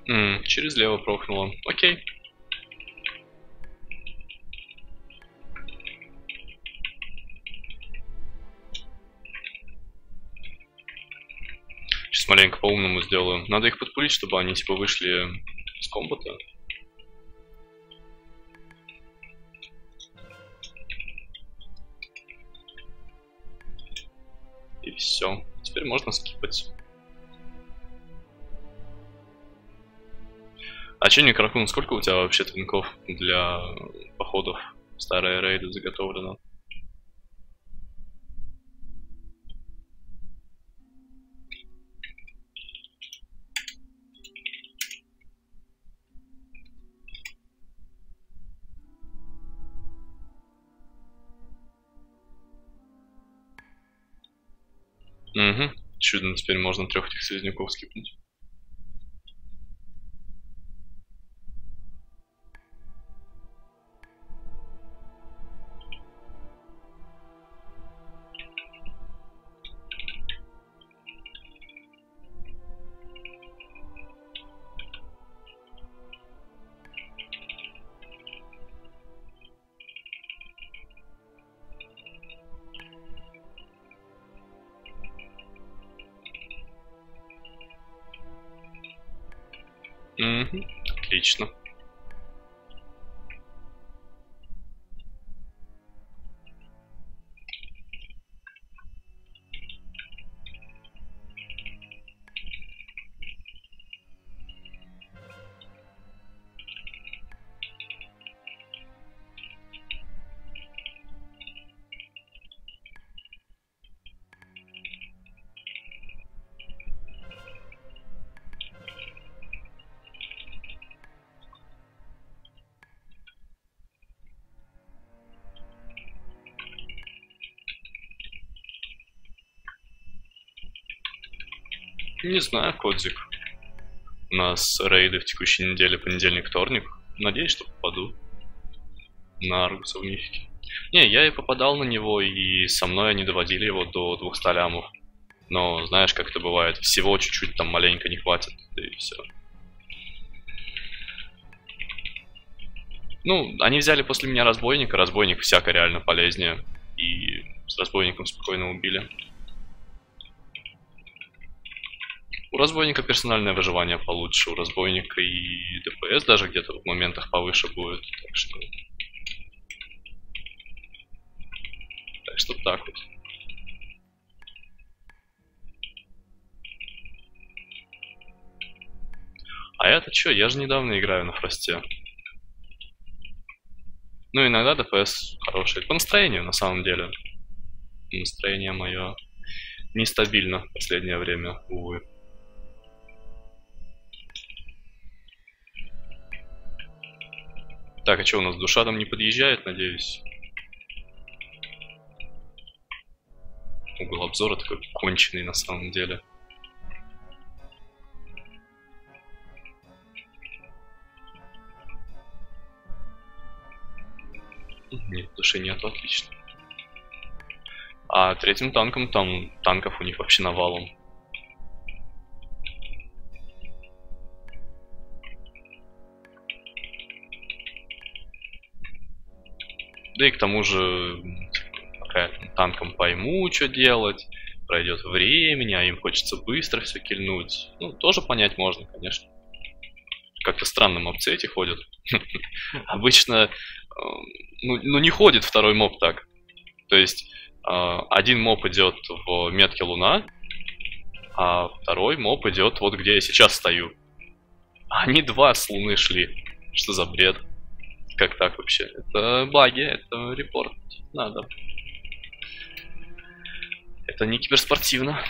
Через лево прохнуло. Окей. Сейчас маленько по-умному сделаю. Надо их подпулить, чтобы они типа вышли с комбата. И все. Теперь можно скипать. А че, Некрокун, сколько у тебя вообще твинков для походов в старые рейды заготовлено? Угу. Чудно, теперь можно 3 этих союзников скипнуть. Угу. Отлично. Не знаю, Кодзик. У нас рейды в текущей неделе понедельник-вторник. Надеюсь, что попаду на Аргуса в мифике. Не, я и попадал на него, и со мной они доводили его до 200 лямов. Но знаешь, как это бывает, всего чуть-чуть там маленько не хватит, да и все. Ну, они взяли после меня разбойника, разбойник всяко реально полезнее. И с разбойником спокойно убили. У разбойника персональное выживание получше, у разбойника и ДПС даже где-то в моментах повыше будет. Так что так вот. А это что? Я же недавно играю на фросте. Ну, иногда ДПС хороший. По настроению, на самом деле. Настроение мое нестабильно в последнее время, увы. Так, а что у нас, душа там не подъезжает, надеюсь? Угол обзора такой конченый на самом деле. Нет, души нету, отлично. А третьим танком там танков у них вообще навалом. Да и к тому же, пока я танком пойму, что делать, пройдет времени, а им хочется быстро все кильнуть. Ну, тоже понять можно, конечно. Как-то странно мобцы эти ходят. Обычно, ну не ходит второй моб так. То есть, один моб идет в метке луна, а второй моб идет вот где я сейчас стою. Они два с луны шли. Что за бред? Как так вообще? Это баги, это репорт. Надо. Это не киберспортивно.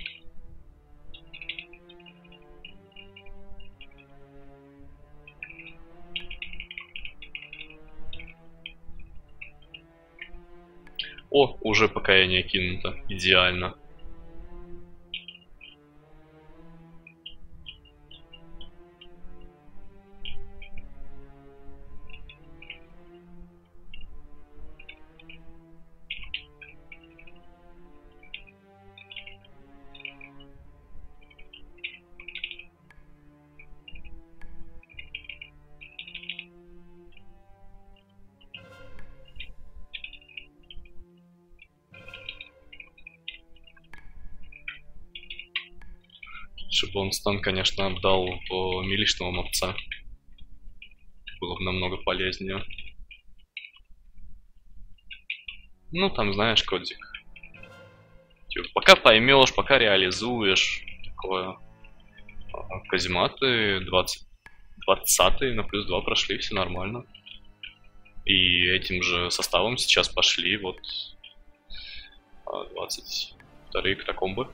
О, уже покаяние кинуто. Идеально. Лучше бы он стан, конечно, отдал в милишного мопца. Было бы намного полезнее. Ну, там, знаешь, кодик. Типа, пока поймешь, пока реализуешь. Такое. Казематы 20 на плюс 2 прошли, все нормально. И этим же составом сейчас пошли вот 22 катакомбы.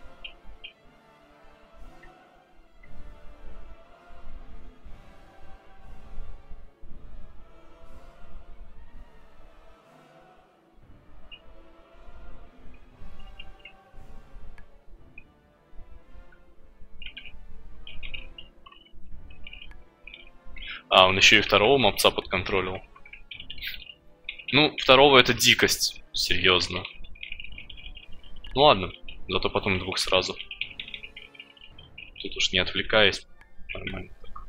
А, он еще и второго мопца подконтролил. Ну, второго это дикость. Серьезно. Ну ладно, зато потом двух сразу. Тут уж не отвлекаясь. Нормально так.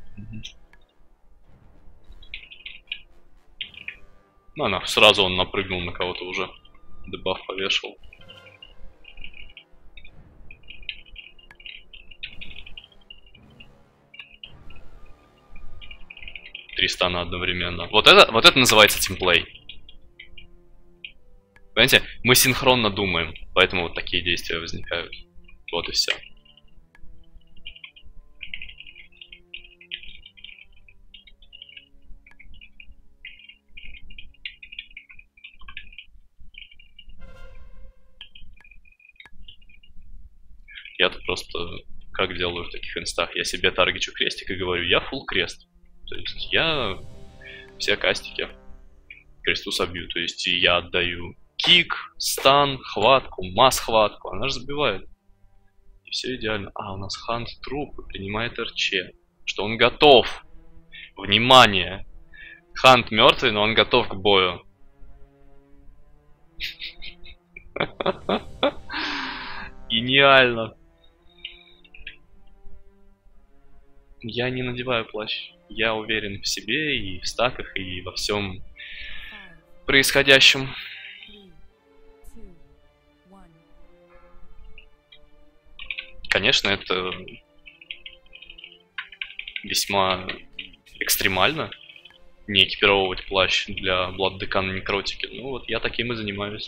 Ну, она сразу он напрыгнул на кого-то уже. Дебаф повешал. Три стана одновременно. Вот это называется тимплей. Понимаете, мы синхронно думаем, поэтому вот такие действия возникают. Вот и все. Я тут просто как делаю в таких инстах? Я себе таргечу крестик и говорю, я full крест. То есть я все кастики кресту собью. То есть я отдаю кик, стан, хватку, масс-хватку. Она же забивает. И все идеально. А, у нас хант труп и принимает РЧ. Что он готов. Внимание! Хант мертвый, но он готов к бою. Гениально. Я не надеваю плащ. Я уверен в себе и в стаках, и во всем происходящем. Конечно, это весьма экстремально не экипировывать плащ для Бладдекана Некротики. Ну вот я таким и занимаюсь.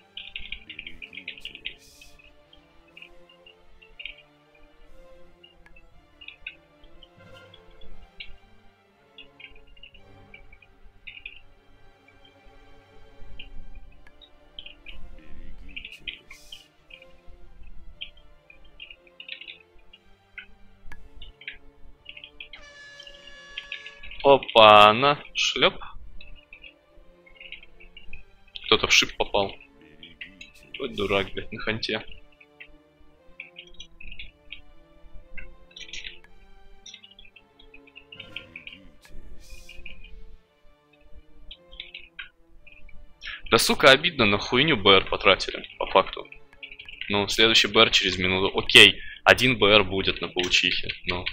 Опа-на, шлеп. Кто-то в шип попал. Ой, дурак, блядь, на ханте. Да сука, обидно, на хуйню БР потратили, по факту. Ну, следующий БР через минуту. Окей, один БР будет на паучихе, но...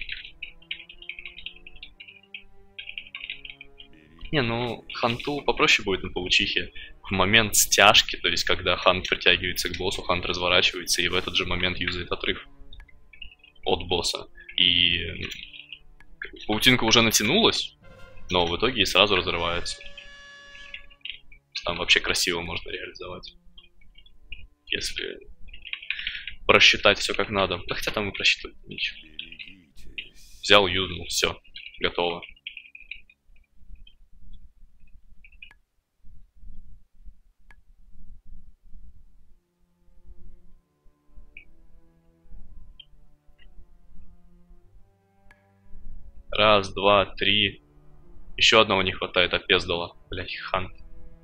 Не, ну, ханту попроще будет на паучихе. В момент стяжки, то есть когда хант притягивается к боссу, хант разворачивается и в этот же момент юзает отрыв от босса. И паутинка уже натянулась, но в итоге и сразу разрывается. Там вообще красиво можно реализовать. Если просчитать все как надо. Да хотя там и просчитывать ничего. Взял, юзнул, все, готово. Раз, два, три. Еще одного не хватает, опездала. Блять, хант.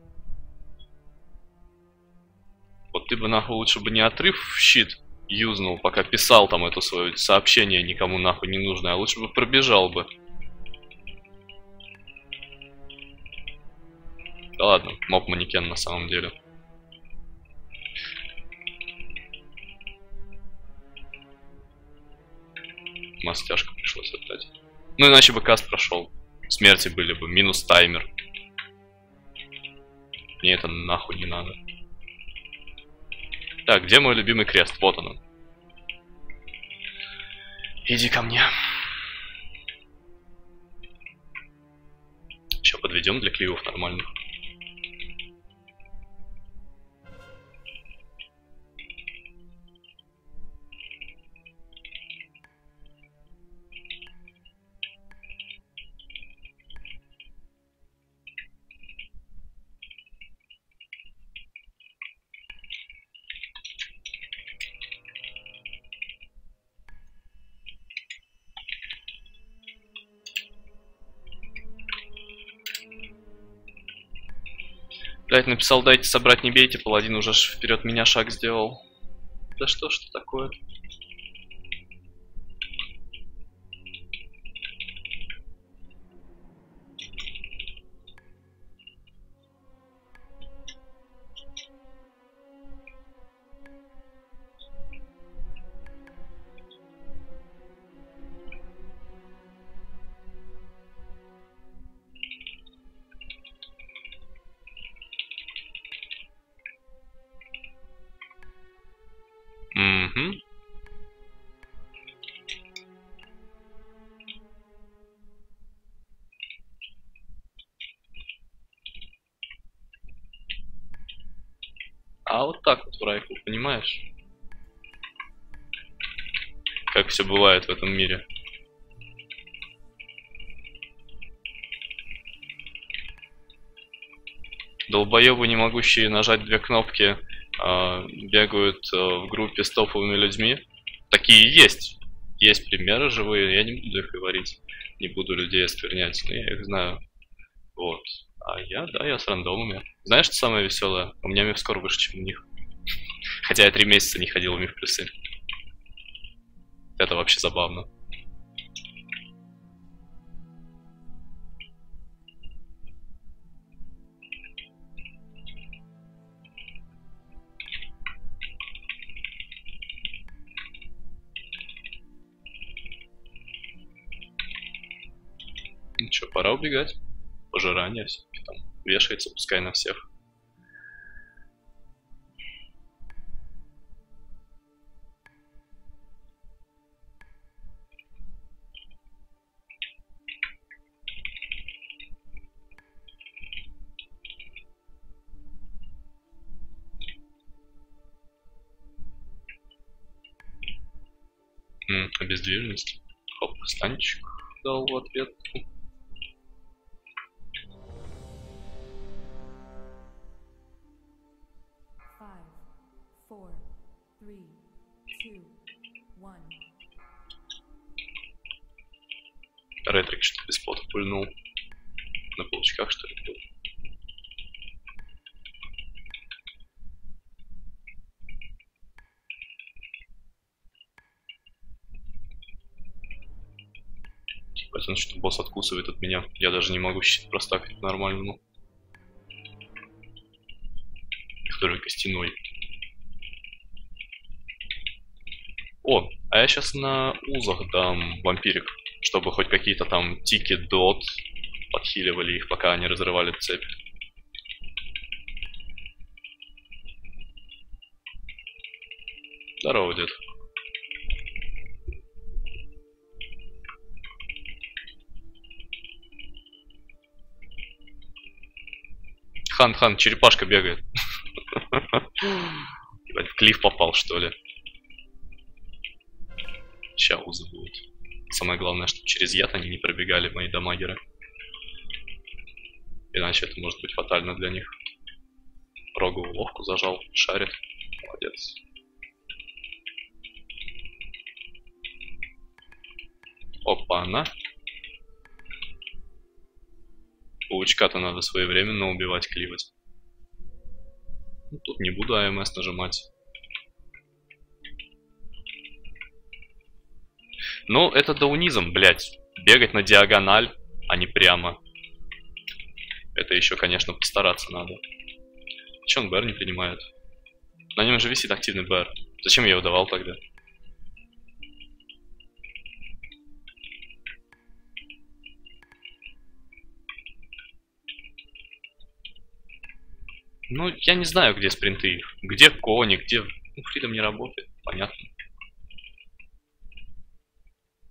Вот ты бы нахуй лучше бы не отрыв в щит юзнул, пока писал там это свое сообщение никому нахуй не нужное, а лучше бы пробежал бы. Да ладно, моб-манекен на самом деле. Мастяшку пришлось отдать. Ну иначе бы каст прошел. Смерти были бы, минус таймер. Мне это нахуй не надо. Так, где мой любимый крест? Вот он. Иди ко мне. Сейчас подведем для клеев нормальных. Блять, написал, дайте собрать, не бейте, паладин уже вперед меня шаг сделал. Да что такое? Угу. А вот так вот в райфу, понимаешь? Как все бывает в этом мире. Долбоебы, не могущие нажать две кнопки, бегают в группе с топовыми людьми. Такие есть. Есть примеры живые, я не буду их говорить. Не буду людей осквернять, но я их знаю. Вот. А я с рандомами. Знаешь, что самое веселое? У меня мифскор выше, чем у них. Хотя я 3 месяца не ходил в миф плюсы. Это вообще забавно. Ну что, пора убегать. Пожирание все-таки там вешается, пускай на всех. Обездвиженность. Хоп, станчик дал в ответ. 4, 3, 2, 1. Ретрик что-то без пота пульнул. На полчках, что ли, был. Потому что босс откусывает от меня. Я даже не могу щит простакать нормальному. Который костяной. О, а я сейчас на узах дам вампирик, чтобы хоть какие-то там тики, дот подхиливали их, пока они разрывали цепь. Здорово, дед. Хан, черепашка бегает. В клифф попал, что ли? Сейчас узы будут. Самое главное, чтобы через яд они не пробегали, мои дамагеры. Иначе это может быть фатально для них. Роговую ловку зажал, шарит. Молодец. Опа-на. Паучка-то надо своевременно убивать, кливать. Ну, тут не буду АМС нажимать. Ну, это даунизм, блять. Бегать на диагональ, а не прямо. Это еще, конечно, постараться надо. Че он БР не принимает? На нем же висит активный БР. Зачем я его давал тогда? Ну, я не знаю, где спринты их. Где кони, где... Ну, Фридом не работает, понятно.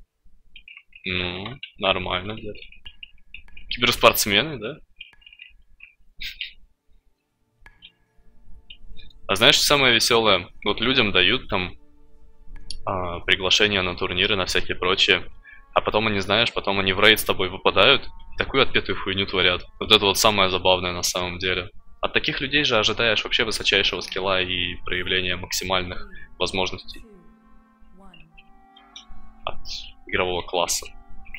Ну, нормально где-то. Киберспортсмены, да? А знаешь, что самое веселое? Вот людям дают там приглашения на турниры, на всякие прочие. А потом они, знаешь, потом они в рейд с тобой выпадают, такую отпетую хуйню творят. Вот это вот самое забавное на самом деле. От таких людей же ожидаешь вообще высочайшего скилла и проявления максимальных возможностей Two, one. от игрового класса.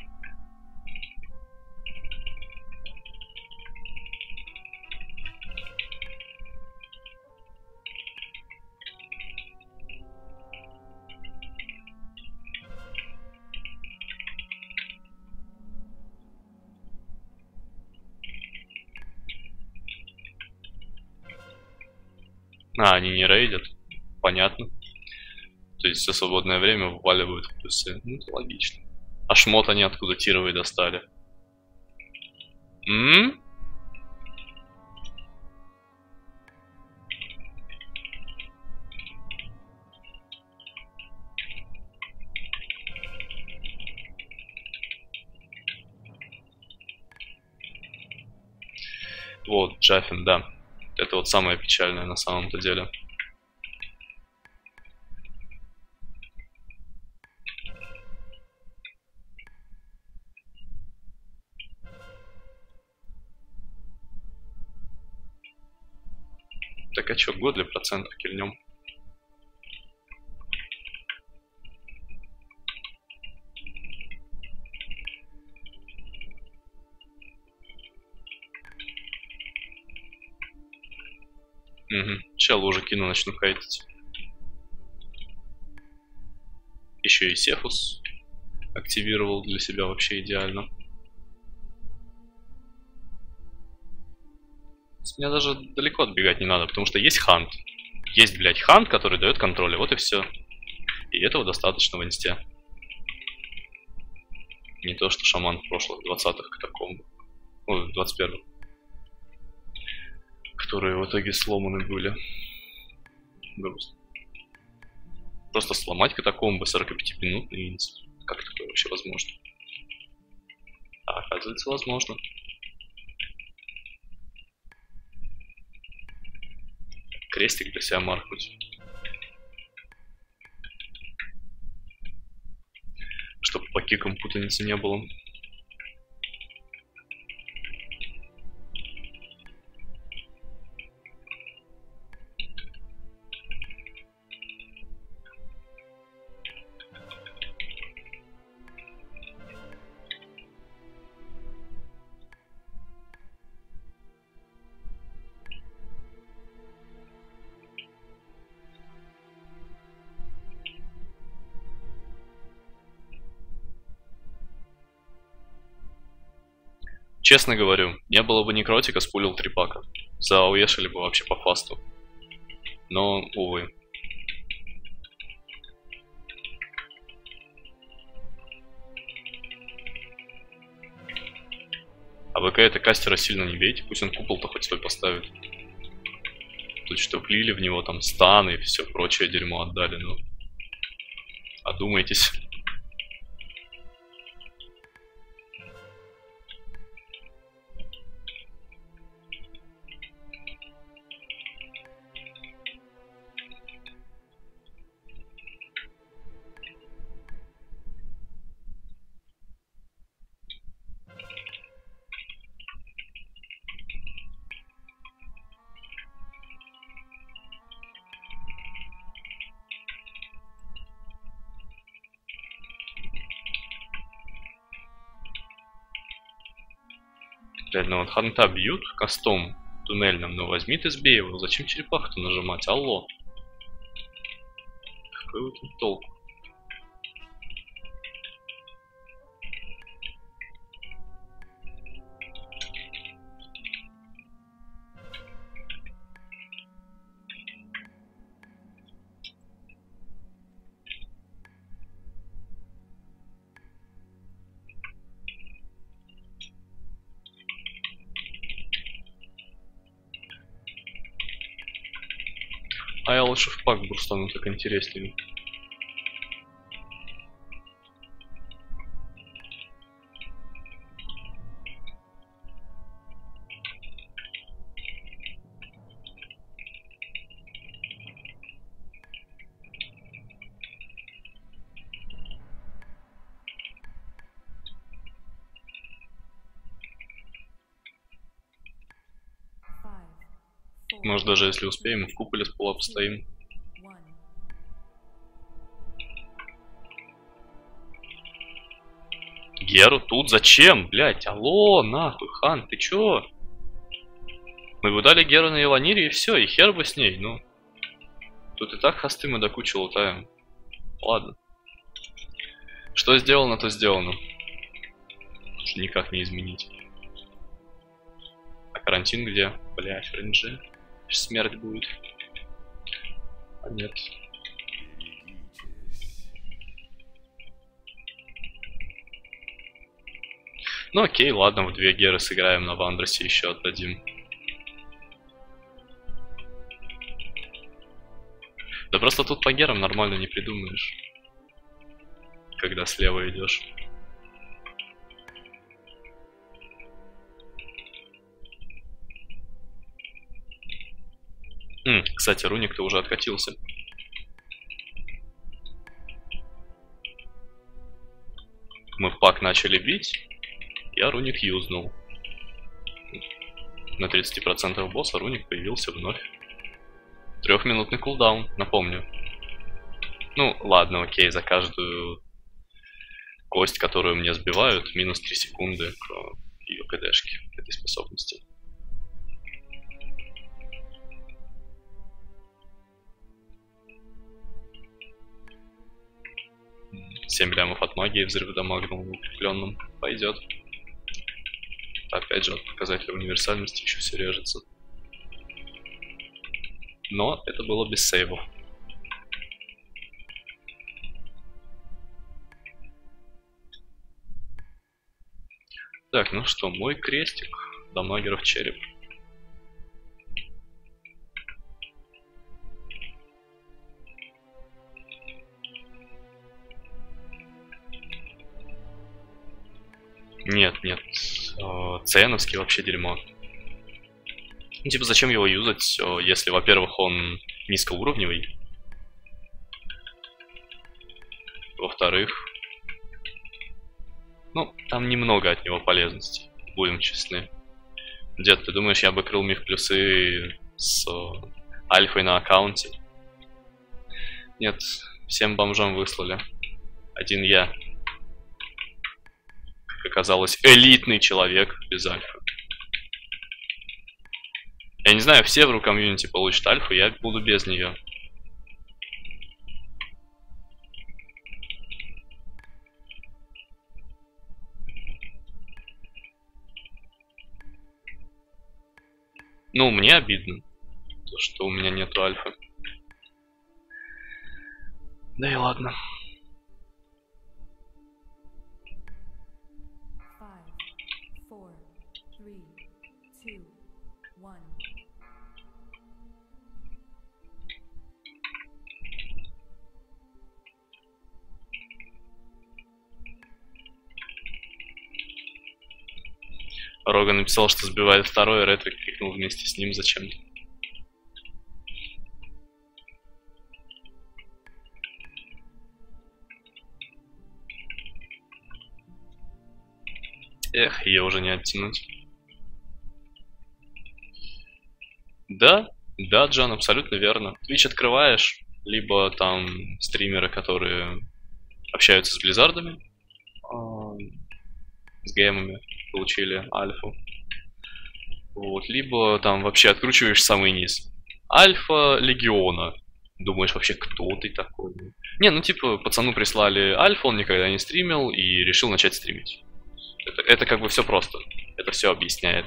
А, они не рейдят? Понятно. То есть все свободное время вываливают в плюсы. Ну, это логично. А шмот они откуда тировые достали? М? Вот, Джаффин, да. Это вот самое печальное на самом-то деле. Так а чё, год для процентов кильнем? Угу. Сейчас лужи кину, начну хейтить. Еще и Сефус активировал для себя вообще идеально. Мне даже далеко отбегать не надо, потому что есть хант. Есть, блядь, хант, который дает контроль, и вот и все. И этого достаточно в инсте. Не то, что шаман в прошлых 20-х катакомбах. Ой, в 21-м. Которые в итоге сломаны были. Грустно. Просто сломать катакомбы 45-минутный инст. Как такое вообще возможно? А оказывается, возможно. Крестик для себя маркнуть. Чтобы по кикам путаницы не было. Честно говорю, не было бы некротика, спулил 3 пака. Зауешили бы вообще по фасту. Но, увы. А ВК это кастера сильно не бейте, пусть он купол-то хоть свой поставит. Тут что, влили в него там станы и все прочее дерьмо отдали, ну. Одумайтесь. Реально, вот ханта бьют кастом туннельным, но возьми ты сбей его. Зачем черепаху-то нажимать? Алло. Какой вот тут толк? А я лучше в пак бурстану, так интереснее. Может, даже если успеем, в куполе с пола постоим. 1. Геру тут зачем? Блять, алло, нахуй, хан, ты чё? Мы бы дали Геру на Еланире и все, и хер бы с ней, ну. Тут и так хосты мы до кучи лутаем. Ладно. Что сделано, то сделано. Уж никак не изменить. А карантин где? Блять, рейнджи. Сейчас смерть будет. А нет. Ну окей, ладно, в 2 геры сыграем, на Вандросе еще отдадим. Да просто тут по герам нормально не придумаешь. Когда слева идешь. Кстати, руник-то уже откатился. Мы в пак начали бить, я руник юзнул. На 30% босса руник появился вновь. 3-минутный кулдаун, напомню. Ну, ладно, окей, за каждую кость, которую мне сбивают, минус 3 секунды к ее КДшке, к этой способности. Семь лямов от магии, взрыв дамагнул на укрепленном. Пойдет. Опять же, от показателя универсальности еще все режется. Но это было без сейвов. Так, ну что, мой крестик, дамагеров череп. Нет, нет, ЦНовский вообще дерьмо. Ну, типа, зачем его юзать, если, во-первых, он низкоуровневый, во-вторых, ну, там немного от него полезностей, будем честны. Дед, ты думаешь, я бы крыл миф плюсы с альфой на аккаунте? Нет, всем бомжам выслали. Один я. Как оказалось, элитный человек без альфы. Я не знаю, все в ру-комьюнити получат альфу, я буду без нее. Ну, мне обидно, то, что у меня нету альфы. Да и ладно. 5, 4, 3, 2, 1. Роган написал, что сбивает второй, Ретрик кликнул вместе с ним зачем-то. Эх, ее уже не оттянуть. Да, да, Джон, абсолютно верно. Twitch открываешь, либо там стримеры, которые общаются с Близзардами, с геймами, получили альфу. Вот, либо там вообще откручиваешь самый низ. Альфа Легиона. Думаешь, вообще, кто ты такой? Не, ну типа, пацану прислали альфа, он никогда не стримил и решил начать стримить. Это как бы все просто. Это все объясняет.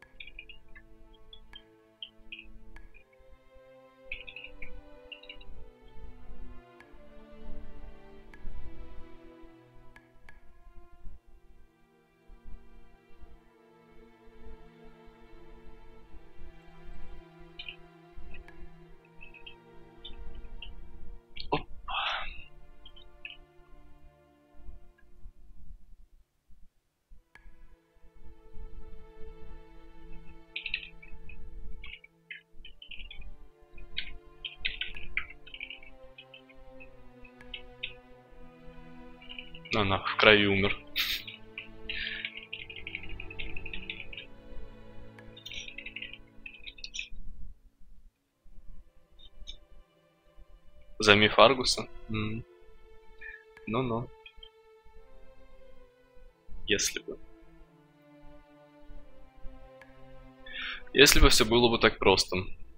Она в крови умер. За миф Аргуса? Ну-ну. Если бы. Если бы все было бы так просто.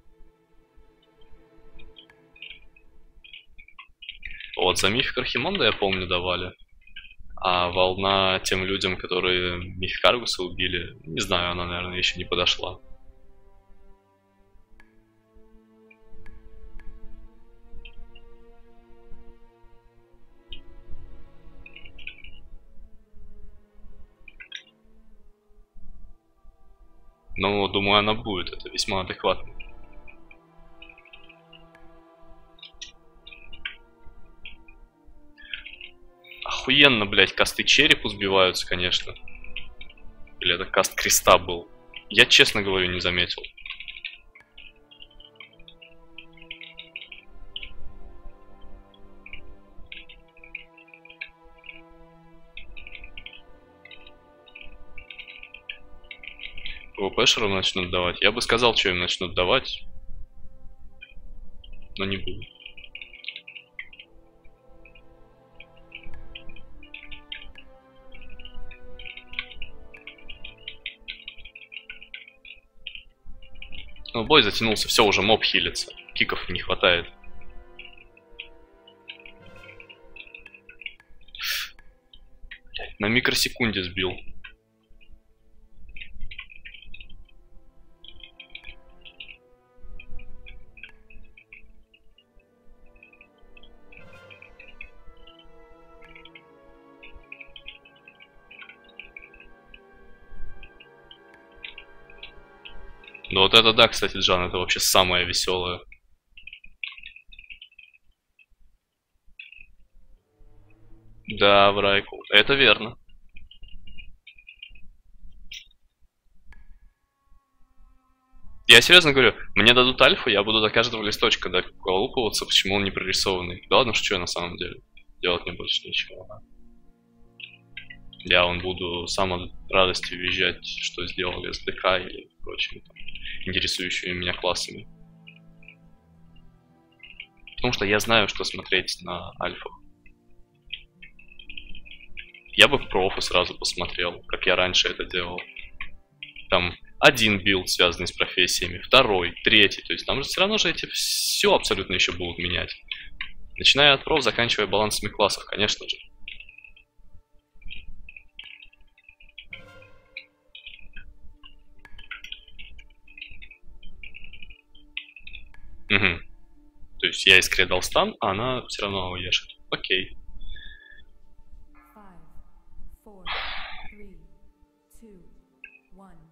Вот, за мифик Архимонда, я помню, давали. А волна тем людям, которые мифик Аргуса убили, не знаю, она, наверное, еще не подошла. Но, думаю, она будет. Это весьма адекватно. Охуенно, блядь, касты черепу сбиваются, конечно. Или это каст креста был? Я, честно говорю, не заметил. ПВПшерам начнут давать. Я бы сказал, что им начнут давать. Но не буду. Ну, бой затянулся, все, уже моб хилится. Киков не хватает. На микросекунде сбил. Ну вот это да, кстати, Джан, это вообще самое веселое. Да, в райку. Это верно. Я серьезно говорю, мне дадут альфу, я буду до каждого листочка доколупываться, почему он не прорисованный. Да ладно, шучу я на самом деле. Делать мне больше ничего. Я буду сам от радости визжать, что сделали СДК или прочими там, интересующими меня классами. Потому что я знаю, что смотреть на альфах. Я бы профу сразу посмотрел, как я раньше это делал. Там один билд, связанный с профессиями, второй, третий. То есть там же все равно же эти все абсолютно еще будут менять. Начиная от проф, заканчивая балансами классов, конечно же. Угу. То есть я искре дал стан, а она все равно ешит. Окей. 5, 4, 3, 2, 1.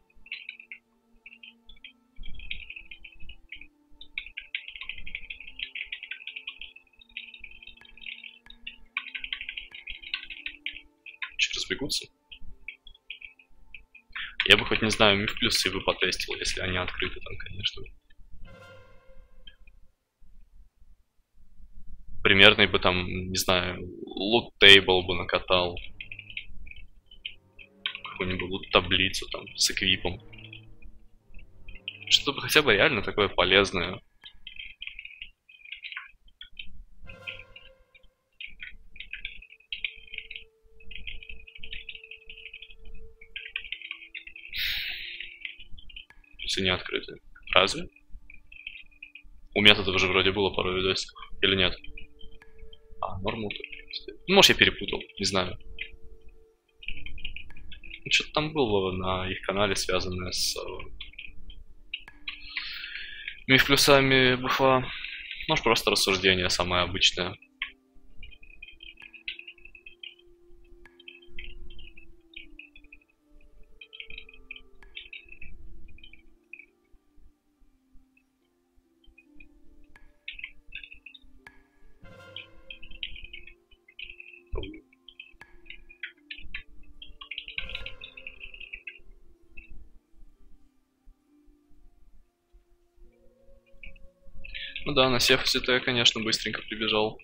Че, разбегутся? Я бы хоть, не знаю, миф плюсы вы потестил, если они открыты там, конечно. Примерный бы там, не знаю, лут тейбл бы накатал. Какую-нибудь лут таблицу там с эквипом. Что-то хотя бы реально такое полезное. Если не открыты. Разве? У методов же вроде было пару видосиков. Или нет? А, нормал. Ну, может, я перепутал, не знаю. Ну, что-то там было на их канале, связанное с миф плюсами буфа. Может, просто рассуждение самое обычное. Ну да, на Сефусе-то я, конечно, быстренько прибежал.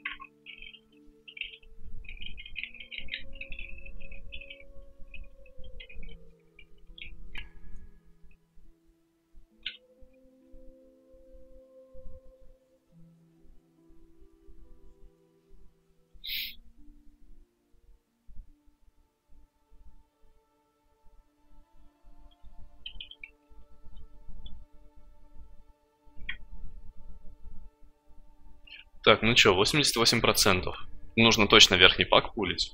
Так, ну чё, 88%. Нужно точно верхний пак пулить.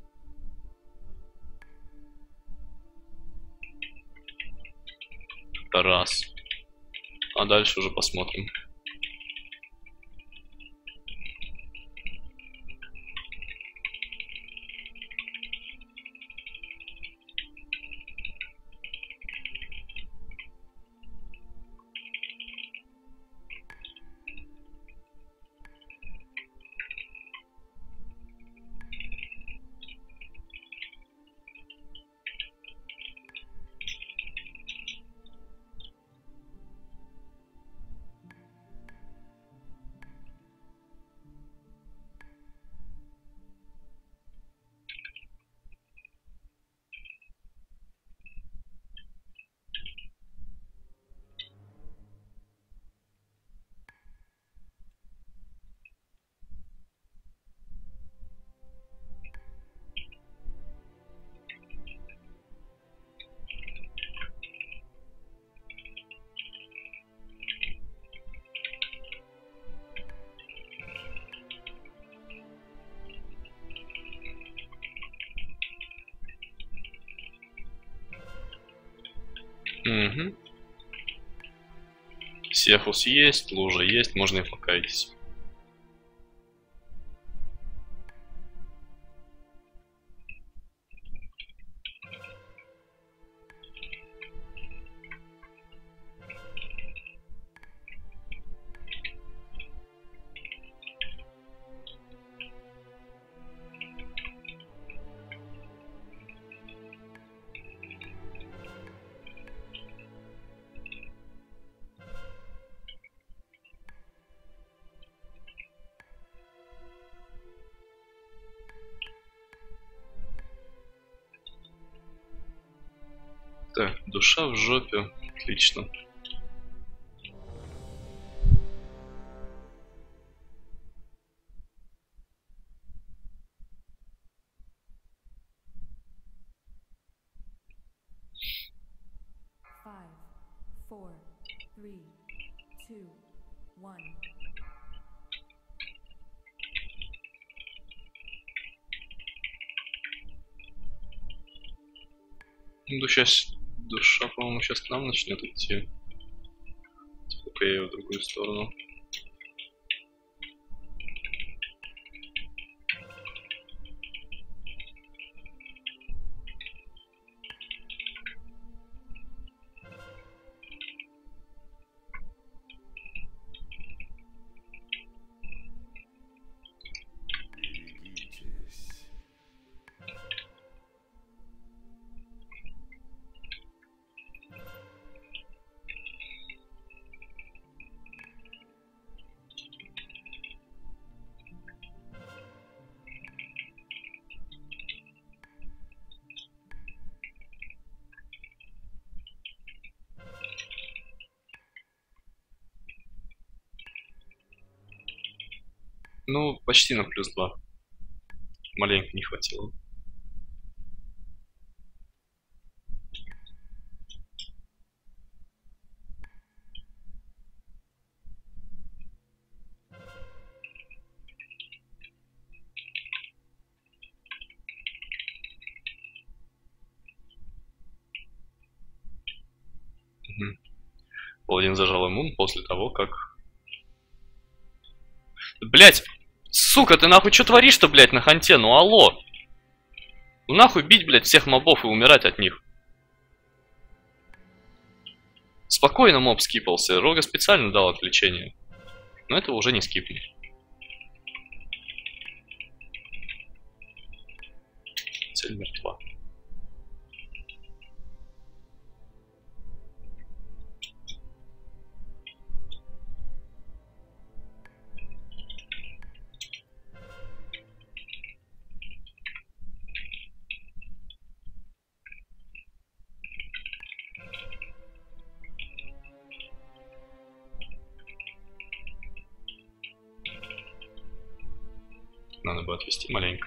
Это раз. А дальше уже посмотрим. Угу. Сефус есть, лужа есть, можно и пока идти. Так, душа в жопе. Отлично. Five, four, three, two, one. Душа, по-моему, сейчас к нам начнет идти. Пока я ее в другую сторону. Ну, почти на +2. Маленько не хватило. Угу. Паладин зажал иммун после того, как... Блять! Сука, ты нахуй что творишь-то, блять, на ханте? Ну алло! Ну нахуй бить, блять, всех мобов и умирать от них. Спокойно моб скипался. Рога специально дал отвлечение. Но этого уже не скипнуть. Цель мертва. Надо бы отвести маленько.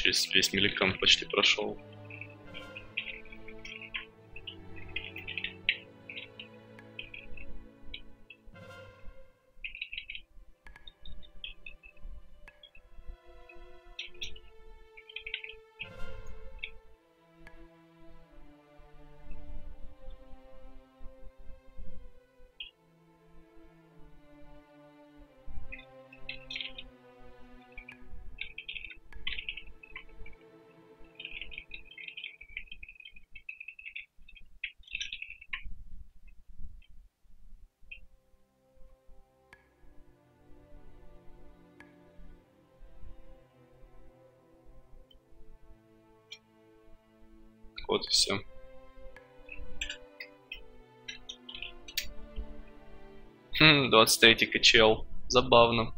через весь Миликам почти прошел. Вот и все. Хм, 23 качел. Забавно.